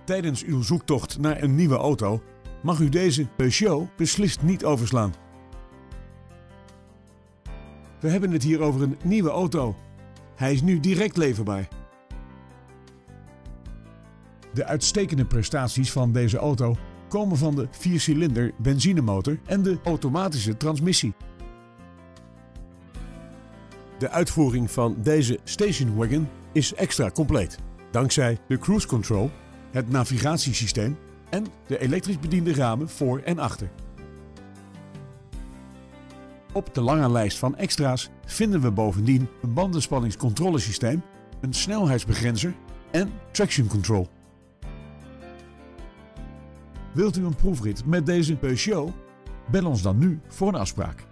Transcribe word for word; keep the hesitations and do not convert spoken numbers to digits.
Tijdens uw zoektocht naar een nieuwe auto mag u deze Peugeot beslist niet overslaan. We hebben het hier over een nieuwe auto. Hij is nu direct leverbaar. De uitstekende prestaties van deze auto komen van de viercilinder benzinemotor en de automatische transmissie. De uitvoering van deze station wagon is extra compleet, dankzij de cruise control, het navigatiesysteem en de elektrisch bediende ramen voor en achter. Op de lange lijst van extra's vinden we bovendien een bandenspanningscontrolesysteem, een snelheidsbegrenzer en traction control. Wilt u een proefrit met deze Peugeot? Bel ons dan nu voor een afspraak.